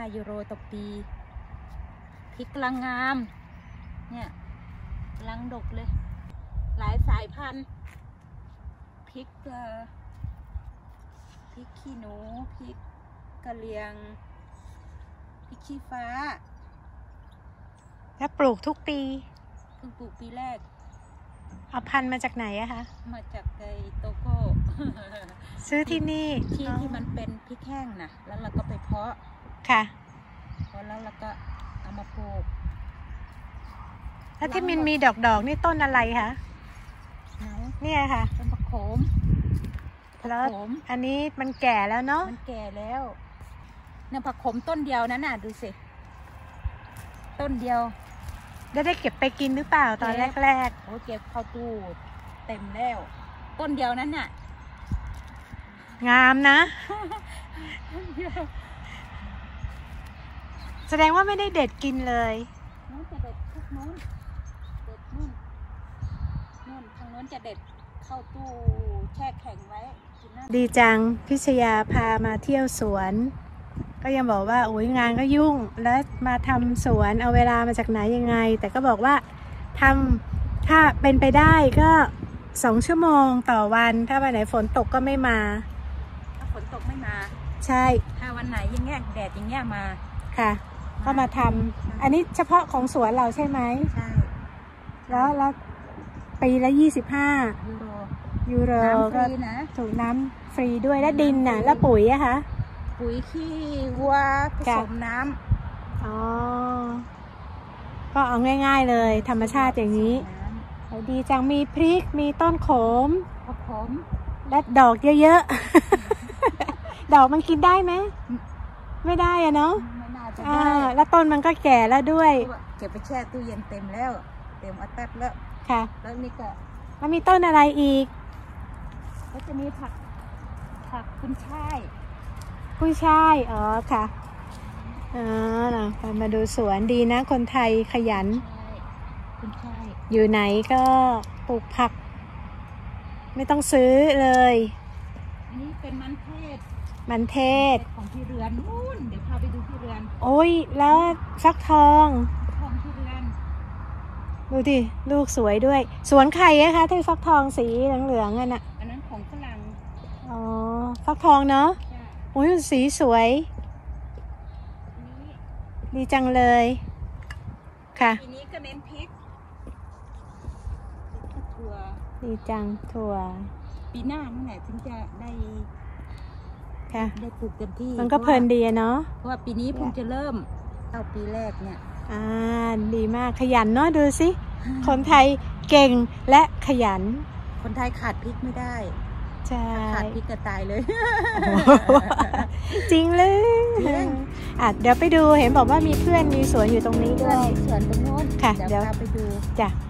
ยูโรต่อปีพริกกำลังงามเนี่ยกำลังดกเลยหลายสายพันธุ์พริกขี้หนูพริกกะเหรี่ยงพริกชี้ฟ้าแล้วปลูกทุกปีเพิ่งปลูกปีแรกเอาพันธุ์มาจากไหนอะคะมาจากไอโตโก้ซื้อที่นี่ที่มันเป็นพริกแห้งนะแล้วเราก็ไปเพาะค่ะพอแล้วเราก็เอามาปลูกแล้วที่มันมีดอกนี่ต้นอะไรคะเนี่ยค่ะต้นผักโขมแล้วอันนี้มันแก่แล้วเนาะมันแก่แล้วเนี่ยผักโขมต้นเดียวนั้นน่ะดูสิต้นเดียวได้เก็บไปกินหรือเปล่าตอนแรกโอ้เก็บเข้าตู้เต็มแล้วต้นเดียวนั้นน่ะงามนะแสดงว่าไม่ได้เด็ดกินเลยนู้นจะเด็ดทุกนู้นเด็ดนู่นทางนู้นจะเด็ดเข้าตู้แช่แข็งไว้ดีจังพิชยาพามาเที่ยวสวนก็ยังบอกว่าโอ้ยงานก็ยุ่งแล้วมาทำสวนเอาเวลามาจากไหนยังไงแต่ก็บอกว่าถ้าเป็นไปได้ก็2 ชั่วโมงต่อวันถ้าวันไหนฝนตกก็ไม่มาถ้าฝนตกไม่มาใช่ถ้าวันไหนยังเงี้ยแดดอย่างเงี้ยมาค่ะก็มาทำอันนี้เฉพาะของสวนเราใช่ไหมใช่แล้วปีละ25 ยูโรก็ถูกน้ำฟรีด้วยแล้วดินน่ะแล้วปุ๋ยอะคะปุ๋ยขี้วัวผสมน้ำอ๋อก็เอาง่ายๆเลยธรรมชาติอย่างนี้ดีจังมีพริกมีต้นโขมและดอกเยอะๆ ดอกมันกินได้ไหมไม่ได้อะเนาะไม่น่าจะได้แล้วต้นมันก็แก่แล้วด้วยเก็บไปแช่ตู้เย็นเต็มแล้วเต็มอัดแป๊บแล้วค่ะแล้วนี่ก็มันมีต้นอะไรอีกก็จะมีผักกุ้ยช่ายอ๋อค่ะมาดูสวนดีนะคนไทยขยันอยู่ไหนก็ปลูกผักไม่ต้องซื้อเลยอันนี้เป็นมันเทศของพี่เรือนนู่นเดี๋ยวพาไปดูพี่เรือนโอ้ยแล้วฟักทองพี่เรือนดูดิลูกสวยด้วยสวนใครอะคะที่ฟักทองสีเหลืองๆอันนั้นของฝรั่งอ๋อฟักทองเนาะโอ้ยสีสวยดีจังเลยค่ะปีนี้ก็เน้นพริกถั่วดีจังถั่วปีหน้านั่นแหละถึงจะได้ค่ะได้ปลูกเต็มที่มันก็เพลินดีเนาะเพราะว่าปีนี้เพิ่งจะเริ่มเอาปีแรกเนี่ยดีมากขยันเนาะดูสิคนไทยเก่งและขยันคนไทยขาดพริกไม่ได้ใช่ขาดพริกก็ตายเลยจริงเลยเดี๋ยวไปดูเห็นบอกว่ามีเพื่อนมีสวนอยู่ตรงนี้ด้วยสวนตรงโน้นค่ะเดี๋ยวไปดูจ้ะ